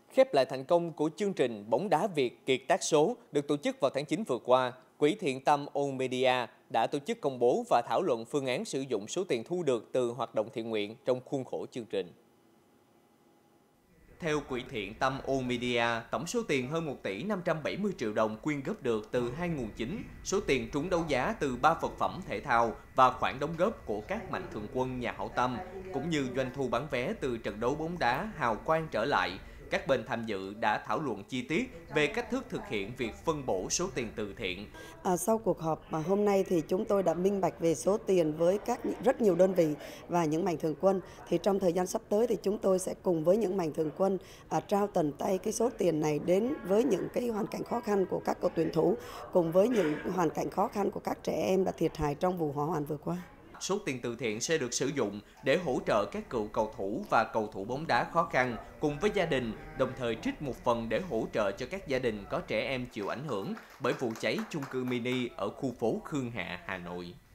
Khép lại thành công của chương trình bóng đá Việt Kiệt tác số được tổ chức vào tháng 9 vừa qua, Quỹ Thiện Tâm All Media đã tổ chức công bố và thảo luận phương án sử dụng số tiền thu được từ hoạt động thiện nguyện trong khuôn khổ chương trình. Theo Quỹ Thiện Tâm All Media, tổng số tiền hơn 1 tỷ 570 triệu đồng quyên góp được từ hai nguồn chính, số tiền trúng đấu giá từ 3 vật phẩm thể thao và khoản đóng góp của các mạnh thường quân nhà hảo tâm, cũng như doanh thu bán vé từ trận đấu bóng đá hào quang trở lại. Các bên tham dự đã thảo luận chi tiết về cách thức thực hiện việc phân bổ số tiền từ thiện. Sau cuộc họp mà hôm nay thì chúng tôi đã minh bạch về số tiền với rất nhiều đơn vị và những mạnh thường quân. Thì trong thời gian sắp tới thì chúng tôi sẽ cùng với những mạnh thường quân trao tận tay cái số tiền này đến với những cái hoàn cảnh khó khăn của các cầu tuyển thủ, cùng với những hoàn cảnh khó khăn của các trẻ em đã thiệt hại trong vụ hỏa hoạn vừa qua. Số tiền từ thiện sẽ được sử dụng để hỗ trợ các cựu cầu thủ và cầu thủ bóng đá khó khăn cùng với gia đình, đồng thời trích một phần để hỗ trợ cho các gia đình có trẻ em chịu ảnh hưởng bởi vụ cháy chung cư mini ở khu phố Khương Hạ, Hà Nội.